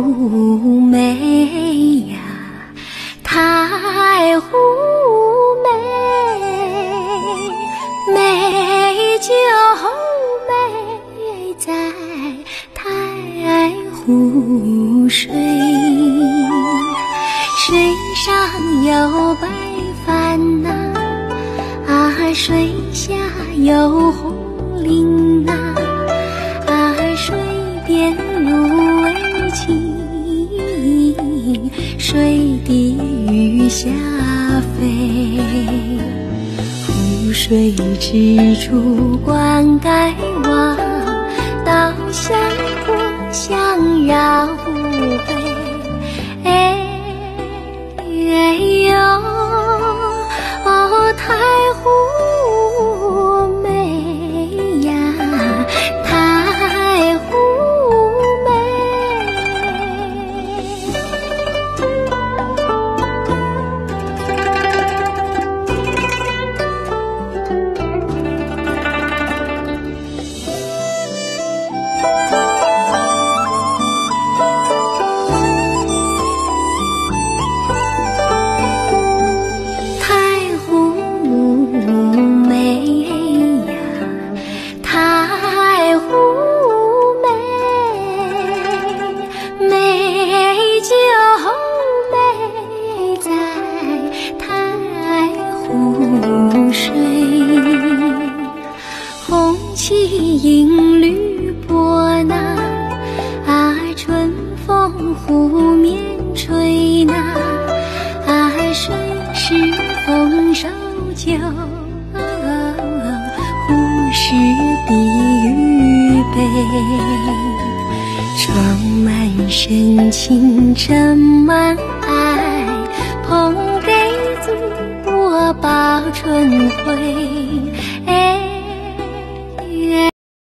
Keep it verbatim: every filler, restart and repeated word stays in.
湖美呀，太湖美，美就美在太湖水，水上有白帆呐、啊，水下有红菱呐、啊，水边芦苇起，水底鱼虾飞，湖水之处观盖望，稻香果香绕背，哎哎呦，哦，太湖美呀，太湖美。红旗迎绿波呐，啊，春风湖面吹呐，啊，水是丰收酒，湖是地预备，装满深情盛满爱，捧给祖国报春晖。